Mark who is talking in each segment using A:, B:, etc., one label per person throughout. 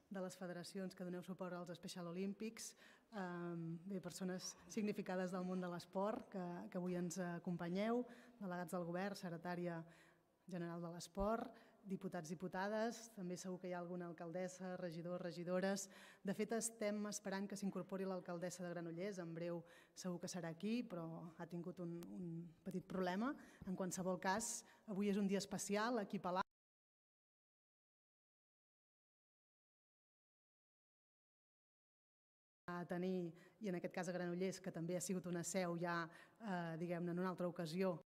A: de les federacions que doneu suport als Special Olympics, persones significades del món de l'esport que avui ens acompanyeu, delegats del govern, secretària general de l'esport, diputats, diputades, també segur que hi ha alguna alcaldessa, regidors, regidores. De fet, estem esperant que s'incorpori l'alcaldessa de Granollers, en breu segur que serà aquí, però ha tingut un petit problema. En qualsevol cas, avui és un dia especial aquí a Palau. A tenir, i en aquest cas a Granollers, que també ha sigut una seu ja, diguem-ne, en una altra ocasió,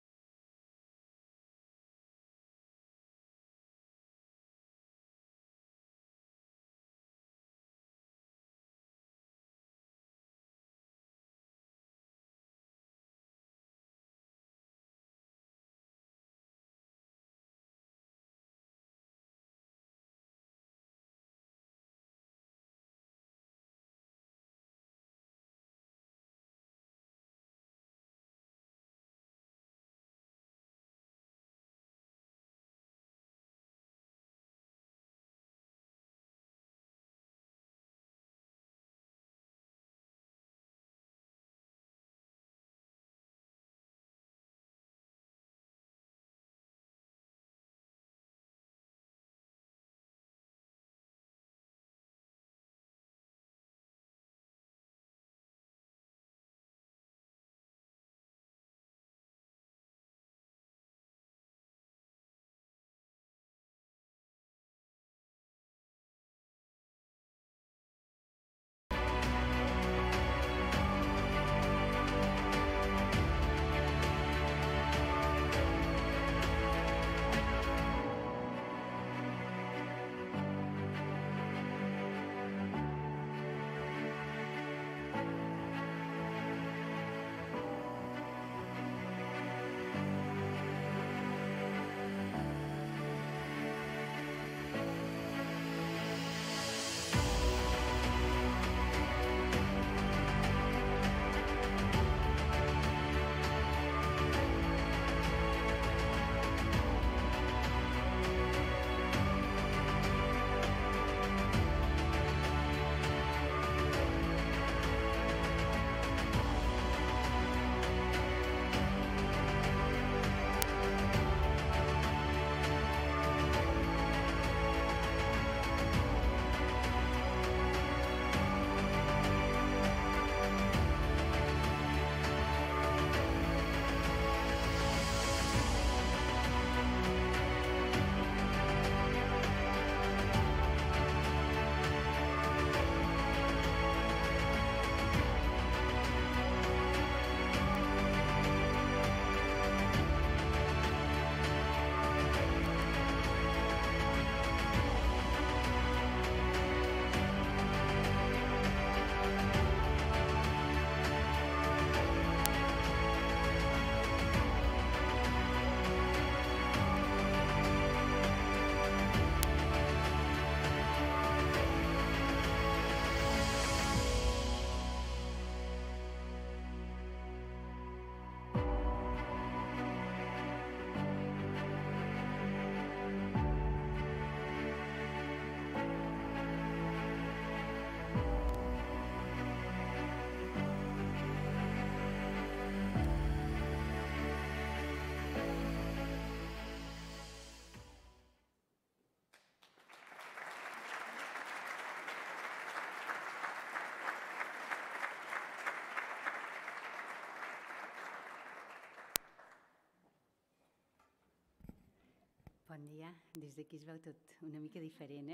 B: Bon dia. Des d'aquí es veu tot una mica diferent,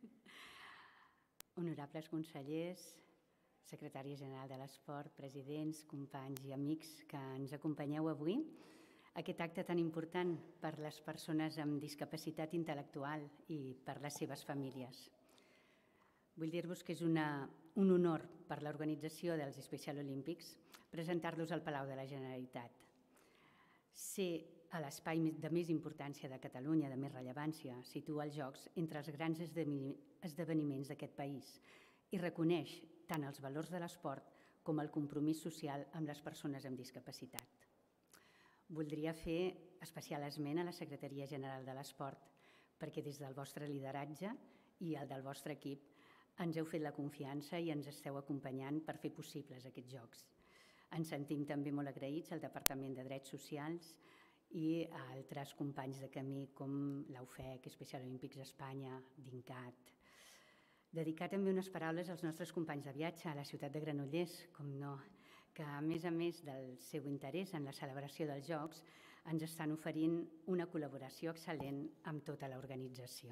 B: Honorables consellers, secretària general de l'Esport, presidents, companys i amics que ens acompanyeu avui a aquest acte tan important per les persones amb discapacitat intel·lectual i per les seves famílies. Vull dir-vos que és un honor per l'organització dels Special Olympics presentar-los al Palau de la Generalitat. Ser a l'espai de més importància de Catalunya, de més rellevància, situa els Jocs entre els grans esdeveniments d'aquest país i reconeix tant els valors de l'esport com el compromís social amb les persones amb discapacitat. Voldria fer especial esment a la Secretaria General de l'Esport perquè des del vostre lideratge i el del vostre equip ens heu fet la confiança i ens esteu acompanyant per fer possibles aquests Jocs. Ens sentim també molt agraïts al Departament de Drets Socials i a altres companys de camí com l'UFEC, Special Olympics Espanya, DINCAT. Dedicar també unes paraules als nostres companys de viatge a la ciutat de Granollers, com no, que a més del seu interès en la celebració dels Jocs, ens estan oferint una col·laboració excel·lent amb tota l'organització.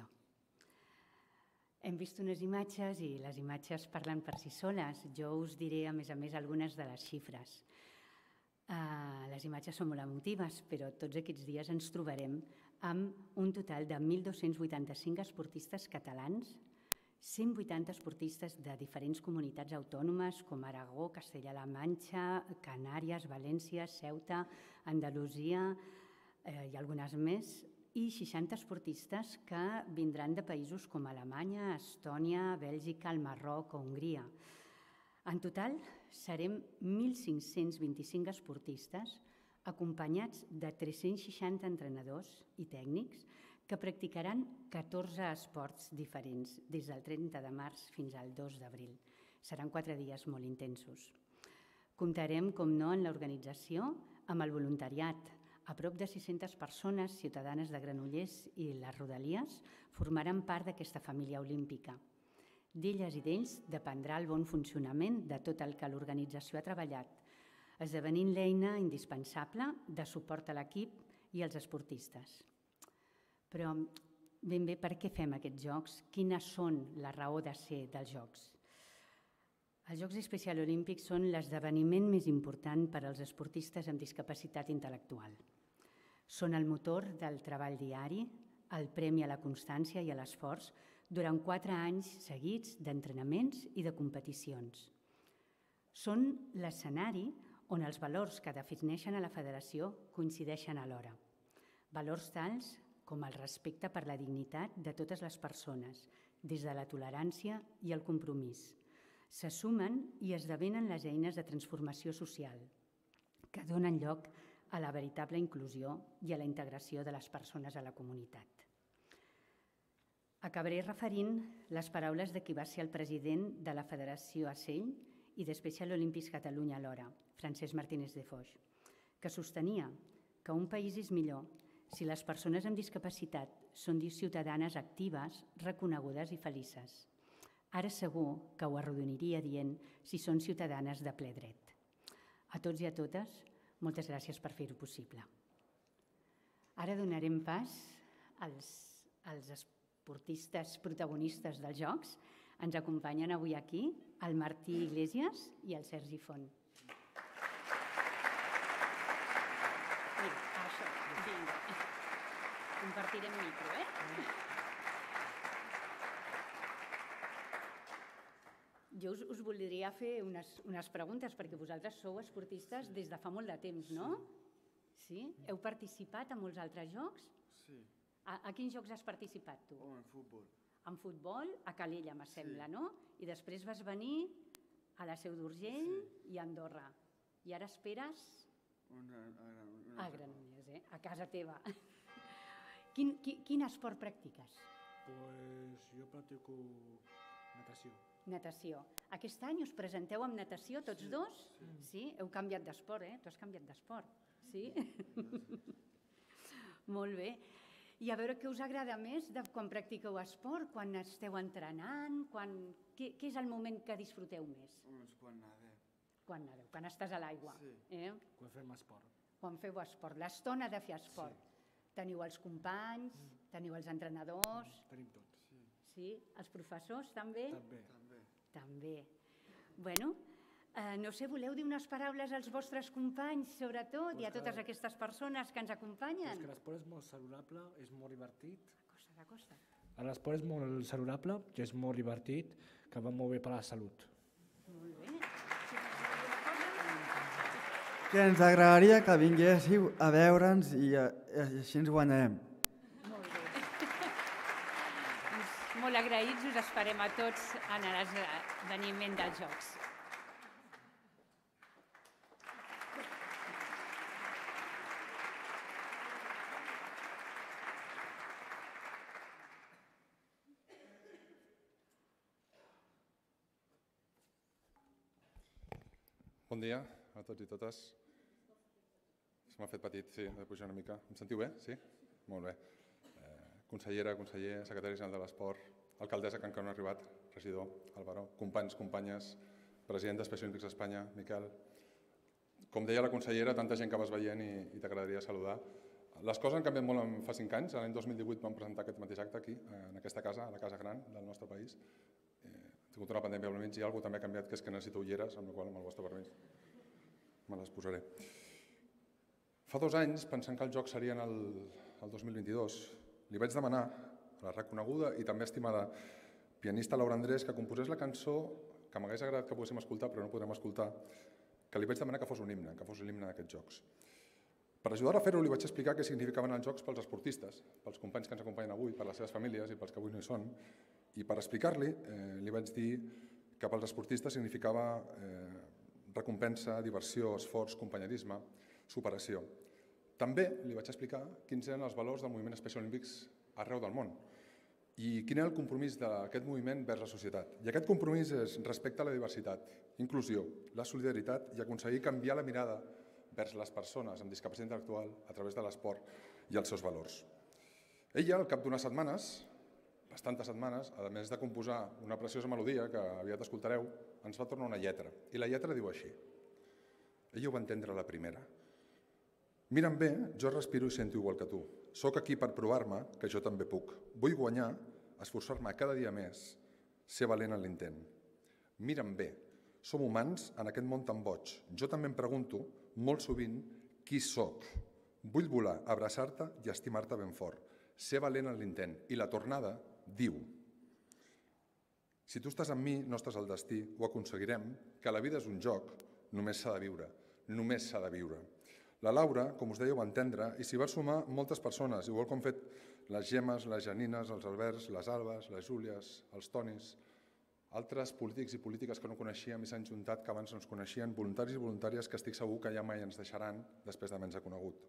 B: Hem vist unes imatges i les imatges parlen per si soles. Jo us diré, a més, algunes de les xifres. Les imatges són molt emotives, però tots aquests dies ens trobarem amb un total de 1.285 esportistes catalans, 180 esportistes de diferents comunitats autònomes com Aragó, Castella-La Manxa, Canàries, València, Ceuta, Andalusia i algunes més, i 60 esportistes que vindran de països com Alemanya, Estònia, Bèlgica, el Marroc o Hongria. En total, serem 1.525 esportistes acompanyats de 360 entrenadors i tècnics que practicaran 14 esports diferents des del 30 de març fins al 2 d'abril. Seran 4 dies molt intensos. Comptarem, com no, en l'organització amb el voluntariat. A prop de 600 persones ciutadanes de Granollers i les Rodalies formaran part d'aquesta família olímpica. D'elles i d'ells dependrà el bon funcionament de tot el que l'organització ha treballat, esdevenint l'eina indispensable de suport a l'equip i als esportistes. Però ben bé, per què fem aquests Jocs? Quines són la raó de ser dels Jocs? Els Jocs Special Olímpics són l'esdeveniment més important per als esportistes amb discapacitat intel·lectual. Són el motor del treball diari, el premi a la constància i a l'esforç durant 4 anys seguits d'entrenaments i de competicions. Són l'escenari on els valors que defineixen a la federació coincideixen alhora. Valors tals com el respecte per la dignitat de totes les persones, des de la tolerància i el compromís. Se sumen i esdevenen les eines de transformació social, que donen lloc a la veritable inclusió i a la integració de les persones a la comunitat. Acabaré referint les paraules de qui va ser el president de la Federació ASELL i de Special Olympics Catalunya alhora, Francesc Martínez de Foix, que sostenia que un país és millor si les persones amb discapacitat són ciutadanes actives, reconegudes i felices. Ara segur que ho arrodoniria dient si són ciutadanes de ple dret. A tots i a totes, moltes gràcies per fer-ho possible. Ara donarem pas als esportistes protagonistes dels Jocs. Ens acompanyen avui aquí el Martí Iglesias i el Sergi Font. Compartirem micro, Jo us voldria fer unes preguntes, perquè vosaltres sou esportistes des de fa molt de temps, no? Sí? Heu participat en molts altres jocs?
C: Sí.
B: A quins jocs has participat, tu?
C: En futbol.
B: En futbol, a Calella, m'assembla, no? I després vas venir a la Seu d'Urgell i a Andorra. I ara esperes? A Granollers, a casa teva. Quin esport practiques?
D: Pues jo practico natació.
B: Natació. Aquest any us presenteu amb natació tots dos? Sí? Heu canviat d'esport, Tu has canviat d'esport. Sí? Molt bé. I a veure què us agrada més de quan practiqueu esport, quan esteu entrenant, què és el moment que disfruteu més?
C: Quan nadem.
B: Quan nadeu, quan estàs a l'aigua.
D: Quan fem esport.
B: Quan feu esport, l'estona de fer esport. Teniu els companys, teniu els entrenadors...
D: Tenim tots.
B: Sí? Els professors també? També. Bueno, no sé, voleu dir unes paraules als vostres companys, sobretot, i a totes aquestes persones que ens acompanyen?
D: Que l'esport és molt saludable, és molt divertit.
B: Acosta.
D: L'esport és molt saludable, que és molt divertit, que va molt bé per a la salut.
B: Molt bé.
C: Que ens agradaria que vinguéssiu a veure'ns i així ens guanyarem.
B: Molt bé. Molt agraïts, us esperem a tots en l'esdeveniment dels Jocs.
E: Bon dia a tots i totes. Se m'ha fet petit, sí, de pujar una mica. Em sentiu bé? Sí? Molt bé. Consellera, conseller, secretari general de l'Esport, alcaldessa que encara no ha arribat, regidor, Álvaro, companys, companyes, president d'Special Olympics Espanya, Miquel. Com deia la consellera, tanta gent que vas veient i t'agradaria saludar. Les coses han canviat molt en fa 5 anys. L'any 2018 vam presentar aquest mateix acte aquí, en aquesta casa, a la Casa Gran del nostre país. Ha tingut una pandèmia al mig i alguna cosa també ha canviat, que és que necessito ulleres, amb la qual, amb el vostre permís, me les posaré. Fa 2 anys, pensant que els Jocs serien el 2022, li vaig demanar a la reconeguda i també estimada pianista Laura Andrés que composés la cançó que m'hagués agradat que poguéssim escoltar, però no podrem escoltar, que li vaig demanar que fos un himne, que fos l'himne d'aquests Jocs. Per ajudar a fer-ho li vaig explicar què significaven els Jocs pels esportistes, pels companys que ens acompanyen avui, per les seves famílies i pels que avui no hi són. I per explicar-li, li vaig dir que pels esportistes significava recompensa, diversió, esforç, companyerisme, superació. També li vaig explicar quins eren els valors del moviment Special Olympics arreu del món i quin era el compromís d'aquest moviment vers la societat. I aquest compromís és respecte a la diversitat, inclusió, la solidaritat i aconseguir canviar la mirada vers les persones amb discapacitat intel·lectual a través de l'esport i els seus valors. Ella, al cap d'unes setmanes, bastantes setmanes, a més de composar una preciosa melodia que aviat escoltareu, ens va tornar una lletra. I la lletra diu així. Ella ho va entendre a la primera. Mira'm bé, jo respiro i sento igual que tu. Soc aquí per provar-me que jo també puc. Vull guanyar, esforçar-me cada dia més, ser valent en l'intent. Mira'm bé, som humans en aquest món tan boig. Jo també em pregunto, molt sovint, qui sóc? Vull volar, abraçar-te i estimar-te ben fort. Ser valent en l'intent. I la tornada diu: si tu estàs amb mi, no estàs al destí, ho aconseguirem, que la vida és un joc, només s'ha de viure. Només s'ha de viure. La Laura, com us deia, ho va entendre i s'hi va sumar moltes persones, igual com han fet les Gemmes, les Janines, els Alberts, les Albes, les Júlies, els Tonis, altres polítics i polítiques que no coneixíem i s'han juntat, que abans no ens coneixien, voluntaris i voluntàries que estic segur que ja mai ens deixaran després d'haver-nos conegut.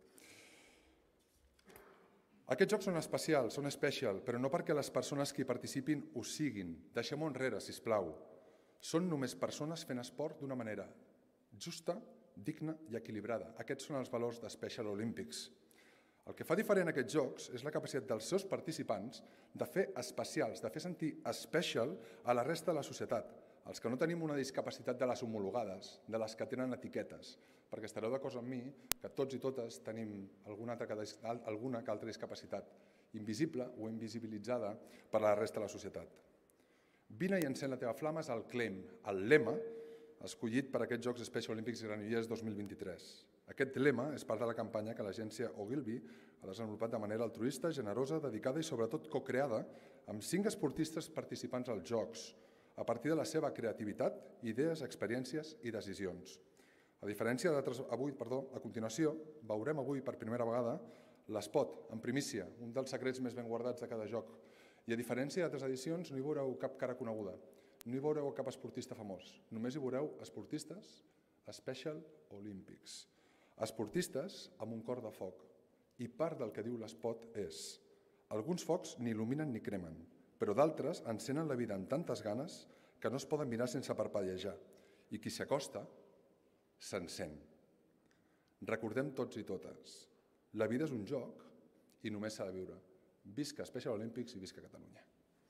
E: Aquests jocs són especials, són special, però no perquè les persones que hi participin ho siguin. Deixem-ho enrere, sisplau. Són només persones fent esport d'una manera justa, digna i equilibrada. Aquests són els valors de Special Olympics. El que fa diferent aquests jocs és la capacitat dels seus participants de fer especials, de fer sentir special a la resta de la societat, els que no tenim una discapacitat de les homologades, de les que tenen etiquetes, perquè estareu d'acord amb mi que tots i totes tenim alguna que altra discapacitat, invisible o invisibilitzada per a la resta de la societat. Vine i encén la teva flama és el claim, el lema escollit per aquests Jocs Special Olympics Granollers 2023. Aquest lema és part de la campanya que l'agència Ogilvy ha desenvolupat de manera altruista, generosa, dedicada i sobretot co-creada amb 5 esportistes participants als Jocs, a partir de la seva creativitat, idees, experiències i decisions. A diferència d'altres, a continuació, veurem avui per primera vegada l'espot, en primícia, un dels secrets més ben guardats de cada joc. I a diferència d'altres edicions, no hi veureu cap cara coneguda, no hi veureu cap esportista famós, només hi veureu esportistes Special Olympics. Esportistes amb un cor de foc. I part del que diu l'espot és: alguns focs ni il·luminen ni cremen, però d'altres encenen la vida amb tantes ganes que no es poden mirar sense parpadejar. I qui s'hi acosta, s'encén. Recordem tots i totes, la vida és un joc i només s'ha de viure. Visca Special Olympics i visca Catalunya.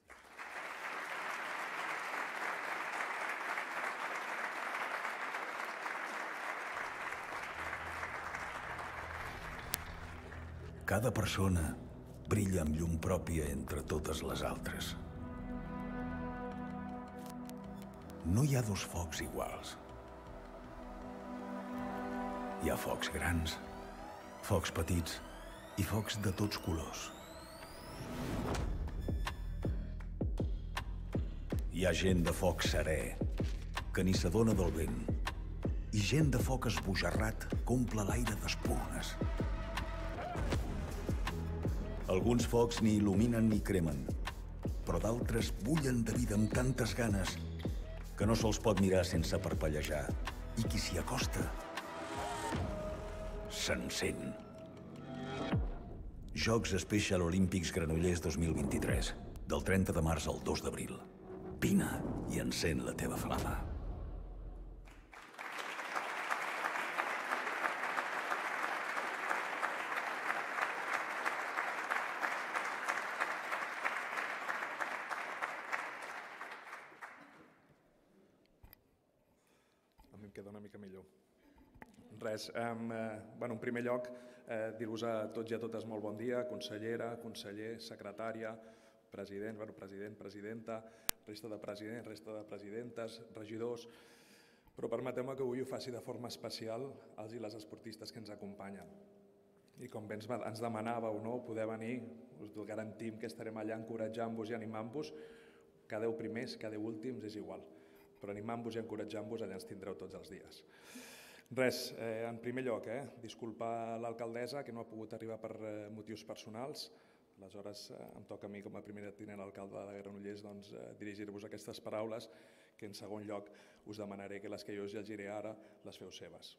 F: Cada persona brilla amb llum pròpia entre totes les altres. No hi ha dos focs iguals. Hi ha focs grans, focs petits i focs de tots colors. Hi ha gent de foc serè, que ni s'adona del vent, i gent de foc esbojarrat que omple l'aire d'espurnes. Alguns focs ni il·luminen ni cremen, però d'altres bullen de vida amb tantes ganes que no se'ls pot mirar sense parpellejar. I qui s'hi acosta s'encén. Jocs Special Olympics Granollers 2023, del 30 de març al 2 d'abril. Vine i encén la teva flama.
G: queda una mica millor. Res, en primer lloc, dir-vos a tots i a totes molt bon dia, consellera, conseller, secretària, president, presidenta, resta de presidents, resta de presidentes, regidors, però permeteu-me que avui ho faci de forma especial als i les esportistes que ens acompanyen. I com bé ens demanàveu poder venir, us garantim que estarem allà encoratjant-vos i animant-vos, que 10 primers, que 10 últims, és igual, però animant-vos i encoratjant-vos allà ens tindreu tots els dies. Res, en primer lloc, disculpar l'alcaldessa que no ha pogut arribar per motius personals. Aleshores, em toca a mi, com a primer tinent alcalde de Granollers, dirigir-vos aquestes paraules que, en segon lloc, us demanaré que les que jo us llegiré ara les feu seves.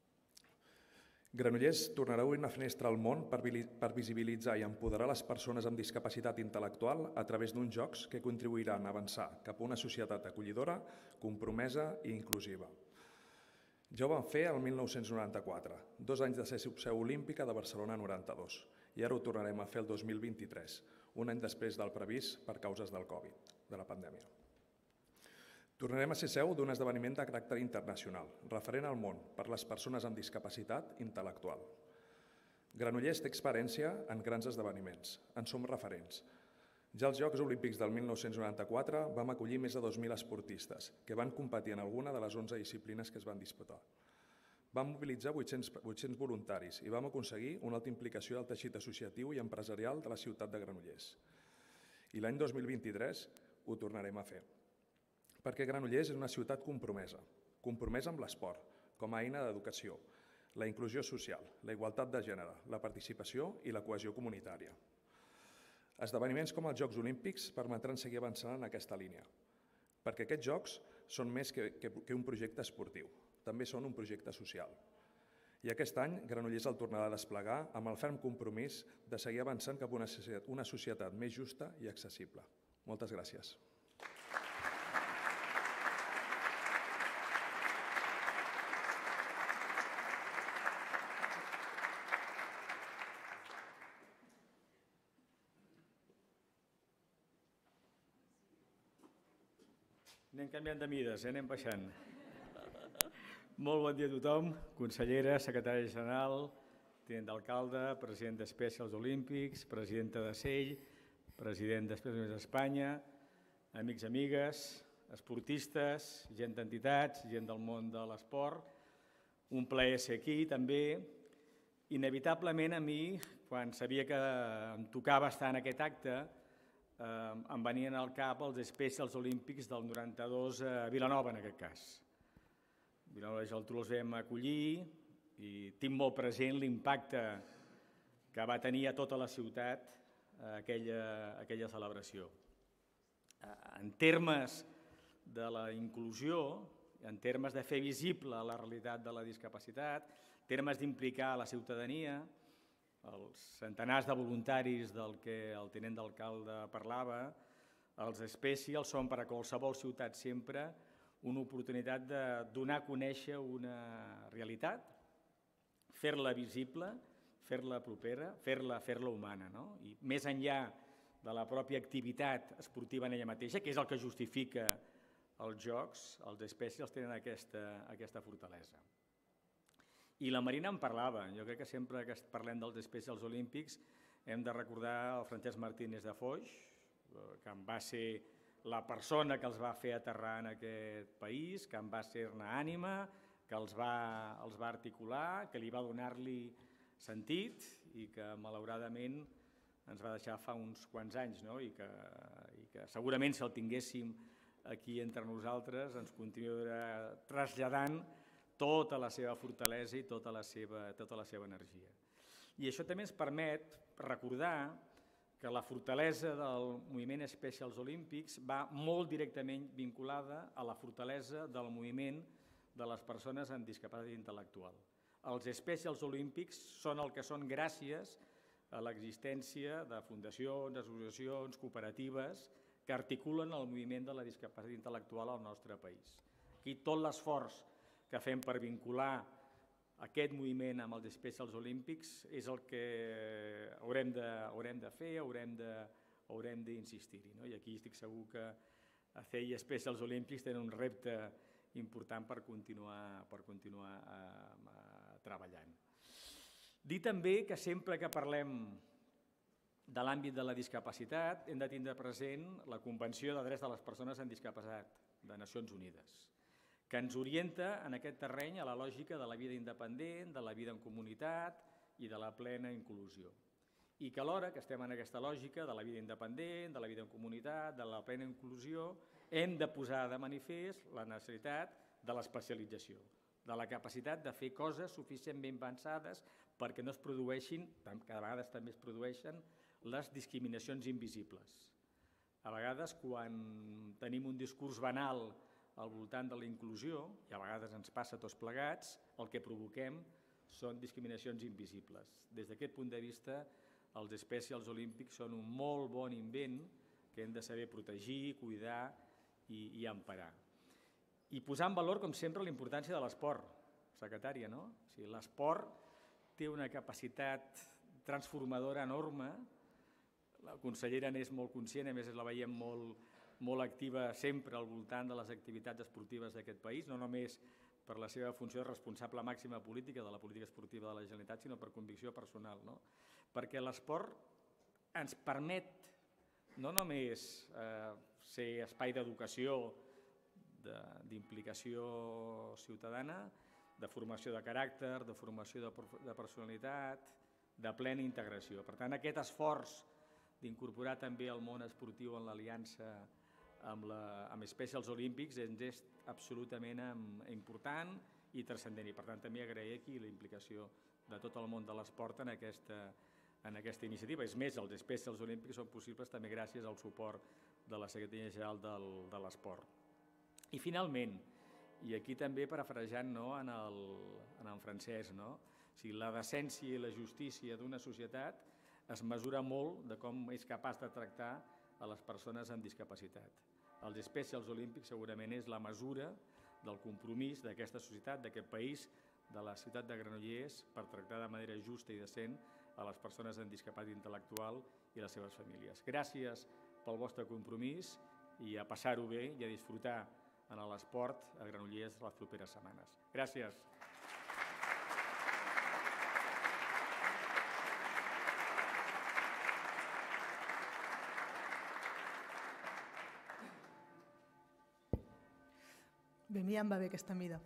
G: Granollers tornarà a obrir una finestra al món per visibilitzar i empoderar les persones amb discapacitat intel·lectual a través d'uns jocs que contribuiran a avançar cap a una societat acollidora, compromesa i inclusiva. Ja ho vam fer el 1994, 2 anys de ser seu olímpica de Barcelona 92, i ara ho tornarem a fer el 2023, un any després del previst per causes del Covid, de la pandèmia. Tornarem a ser seu d'un esdeveniment de caràcter internacional, referent al món per les persones amb discapacitat intel·lectual. Granollers té experiència en grans esdeveniments, en som referents. Ja als Jocs Olímpics del 1994 vam acollir més de 2.000 esportistes que van competir en alguna de les 11 disciplines que es van disputar. Vam mobilitzar 800 voluntaris i vam aconseguir una alta implicació del teixit associatiu i empresarial de la ciutat de Granollers. I l'any 2023 ho tornarem a fer, perquè Granollers és una ciutat compromesa amb l'esport com a eina d'educació, la inclusió social, la igualtat de gènere, la participació i la cohesió comunitària. Esdeveniments com els Jocs Olímpics permetran seguir avançant en aquesta línia, perquè aquests Jocs són més que un projecte esportiu, també són un projecte social. I aquest any Granollers el tornarà a desplegar amb el ferm compromís de seguir avançant cap a una societat més justa i accessible. Moltes gràcies.
H: Anem canviant de mides, anem baixant. Molt bon dia a tothom, consellera, secretària general, tinent d'alcalde, president d'Especials Olímpics, presidenta de SEIL, president d'Especials d'Espanya, amics i amigues, esportistes, gent d'entitats, gent del món de l'esport. Un plaer ser aquí també. Inevitablement a mi, quan sabia que em tocava estar en aquest acte, em venien al cap els Specials Olímpics del 92 a Vilanova, en aquest cas. A Vilanova i la Geltrú els vam acollir i tinc molt present l'impacte que va tenir a tota la ciutat aquella celebració. En termes de la inclusió, en termes de fer visible la realitat de la discapacitat, en termes d'implicar la ciutadania, els centenars de voluntaris del que el tinent d'alcalde parlava, els Specials són per a qualsevol ciutat sempre una oportunitat de donar a conèixer una realitat, fer-la visible, fer-la propera, fer-la humana. I més enllà de la pròpia activitat esportiva en ella mateixa, que és el que justifica els Jocs, els Specials tenen aquesta fortalesa. I la Marina en parlava. Jo crec que sempre que parlem dels Specials Olímpics hem de recordar el Francesc Martínez de Foix, que en va ser la persona que els va fer aterrar en aquest país, que en va ser-ne ànima, que els va articular, que li va donar-li sentit i que malauradament ens va deixar fa uns quants anys, i que segurament si el tinguéssim aquí entre nosaltres ens continuarà traslladant tota la seva fortalesa i tota la seva energia. I això també ens permet recordar que la fortalesa del moviment Specials Olímpics va molt directament vinculada a la fortalesa del moviment de les persones amb discapacitat intel·lectual. Els Specials Olímpics són el que són gràcies a l'existència de fundacions, associacions, cooperatives que articulen el moviment de la discapacitat intel·lectual al nostre país. Aquí tot l'esforç que fem per vincular aquest moviment amb els Specials Olímpics és el que haurem de fer, haurem d'insistir-hi. I aquí estic segur que CEI i Specials Olímpics tenen un repte important per continuar treballant. Dir també que sempre que parlem de l'àmbit de la discapacitat hem de tindre present la Convenció de Drets de les Persones amb Discapacitat de Nacions Unides, que ens orienta en aquest terreny a la lògica de la vida independent, de la vida en comunitat i de la plena inclusió. I que alhora que estem en aquesta lògica de la vida independent, de la vida en comunitat, de la plena inclusió, hem de posar de manifest la necessitat de l'especialització, de la capacitat de fer coses suficientment avançades perquè no es produeixin, que a vegades també es produeixen, les discriminacions invisibles. A vegades, quan tenim un discurs banal al voltant de la inclusió, i a vegades ens passa a tots plegats, el que provoquem són discriminacions invisibles. Des d'aquest punt de vista, els Specials Olímpics són un molt bon invent que hem de saber protegir, cuidar i emparar. I posar en valor, com sempre, la importància de l'esport, secretària, no? L'esport té una capacitat transformadora enorme. La consellera n'és molt conscient, a més la veiem molt activa sempre al voltant de les activitats esportives d'aquest país, no només per la seva funció de responsable màxima política de la política esportiva de la Generalitat, sinó per convicció personal. Perquè l'esport ens permet no només ser espai d'educació, d'implicació ciutadana, de formació de caràcter, de formació de personalitat, de plena integració. Per tant, aquest esforç d'incorporar també el món esportiu en l'aliança amb Specials Olímpics és absolutament important i transcendent. I per tant també agrair aquí la implicació de tot el món de l'esport en aquesta iniciativa. És més, els Specials Olímpics són possibles també gràcies al suport de la Secretaria General de l'Esport. I finalment, i aquí també parafrasejant en el Francesc, la decència i la justícia d'una societat es mesura molt de com és capaç de tractar a les persones amb discapacitat. Els Specials Olímpics segurament és la mesura del compromís d'aquesta societat, d'aquest país, de la ciutat de Granollers, per tractar de manera justa i decent a les persones amb discapacitat intel·lectual i les seves famílies. Gràcies pel vostre compromís i a passar-ho bé i a disfrutar en l'esport a Granollers les properes setmanes. Gràcies.
A: Bé, a mi ja em va bé aquesta mida.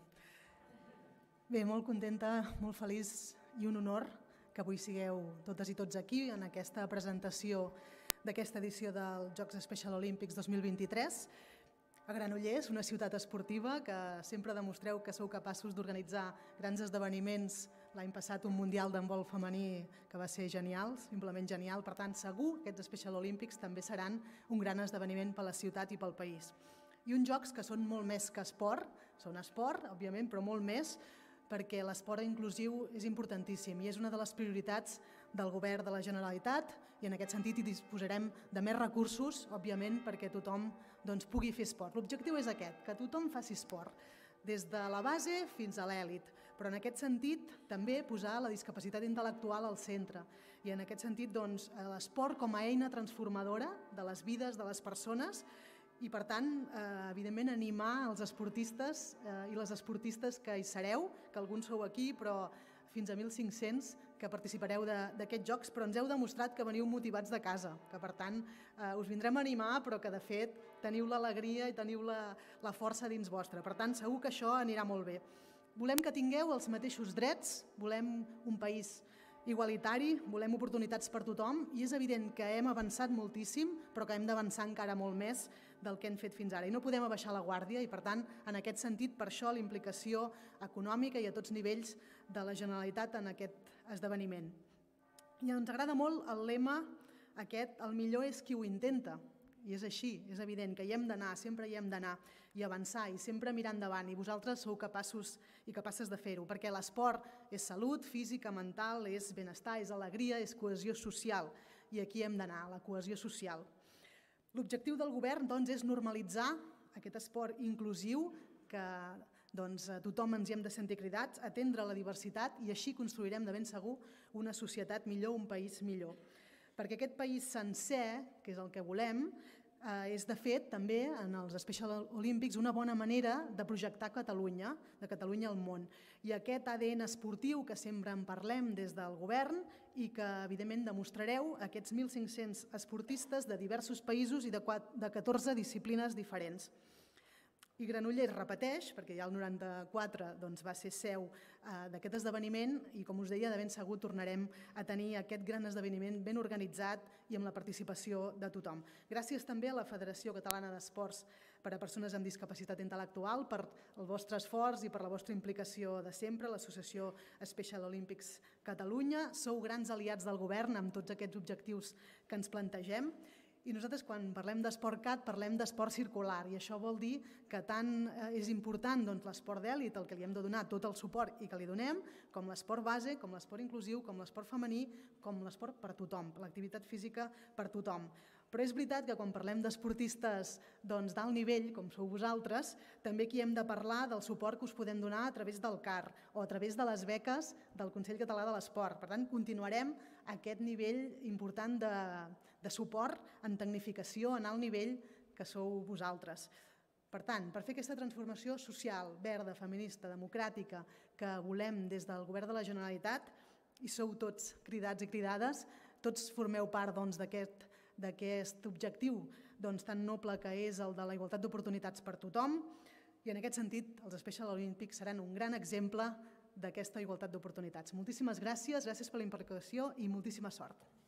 A: Bé, molt contenta, molt feliç i un honor que avui sigueu totes i tots aquí en aquesta presentació d'aquesta edició dels Jocs Special Olímpics 2023. A Granollers, una ciutat esportiva que sempre demostreu que sou capaços d'organitzar grans esdeveniments. L'any passat un Mundial d'handbol femení que va ser genial, simplement genial. Per tant, segur que aquests Special Olímpics també seran un gran esdeveniment per a la ciutat i pel país. I uns jocs que són molt més que esport, són esport, òbviament, però molt més, perquè l'esport inclusiu és importantíssim i és una de les prioritats del Govern de la Generalitat i en aquest sentit hi disposarem de més recursos, òbviament, perquè tothom pugui fer esport. L'objectiu és aquest, que tothom faci esport, des de la base fins a l'èlit, però en aquest sentit també posar la discapacitat intel·lectual al centre i en aquest sentit l'esport com a eina transformadora de les vides de les persones i, per tant, evidentment, animar els esportistes i les esportistes que hi sereu, que alguns sou aquí, però fins a 1.500 que participareu d'aquests jocs, però ens heu demostrat que veniu motivats de casa, que, per tant, us vindrem a animar, però que, de fet, teniu l'alegria i teniu la força dins vostra. Per tant, segur que això anirà molt bé. Volem que tingueu els mateixos drets, volem un país igualitari, volem oportunitats per tothom i és evident que hem avançat moltíssim, però que hem d'avançar encara molt més del que hem fet fins ara. I no podem abaixar la guàrdia i, per tant, en aquest sentit, per això la implicació econòmica i a tots nivells de la Generalitat en aquest esdeveniment. I ens agrada molt el lema aquest, el millor és qui ho intenta. I és així, és evident que hi hem d'anar, sempre hi hem d'anar i avançar i sempre mirar endavant i vosaltres sou capaços i capaces de fer-ho, perquè l'esport és salut física, mental, és benestar, és alegria, és cohesió social i aquí hem d'anar, la cohesió social. L'objectiu del govern és normalitzar aquest esport inclusiu que tothom ens hi hem de sentir cridats, atendre la diversitat i així construirem de ben segur una societat millor, un país millor. Perquè aquest país sencer, que és el que volem, és, de fet, també en els Special Olympics una bona manera de projectar Catalunya, de Catalunya al món. I aquest ADN esportiu que sempre en parlem des del govern i que, evidentment, demostrareu aquests 1.500 esportistes de diversos països i de 14 disciplines diferents. I Granollers repeteix, perquè ja el 94 va ser seu d'aquest esdeveniment i, com us deia, de ben segur tornarem a tenir aquest gran esdeveniment ben organitzat i amb la participació de tothom. Gràcies també a la Federació Catalana d'Esports per a Persones amb Discapacitat Intel·lectual per el vostre esforç i per la vostra implicació de sempre, l'Associació Special Olympics Catalunya. Sou grans aliats del govern amb tots aquests objectius que ens plantegem. I nosaltres, quan parlem d'EsportCat, parlem d'esport circular, i això vol dir que tant és important l'esport d'èlit, al que li hem de donar tot el suport i que li donem, com l'esport base, com l'esport inclusiu, com l'esport femení, com l'esport per tothom, l'activitat física per tothom. Però és veritat que quan parlem d'esportistes d'alt nivell, com sou vosaltres, també aquí hem de parlar del suport que us podem donar a través del CAR o a través de les beques del Consell Català de l'Esport. Per tant, continuarem aquest nivell important de suport en tecnificació, en alt nivell, que sou vosaltres. Per tant, per fer aquesta transformació social, verda, feminista, democràtica, que volem des del Govern de la Generalitat, i sou tots cridats i cridades, tots formeu part d'aquest objectiu tan noble que és el de la igualtat d'oportunitats per tothom, i en aquest sentit els Special Olympics seran un gran exemple d'aquesta igualtat d'oportunitats. Moltíssimes gràcies per la implicació i moltíssima sort.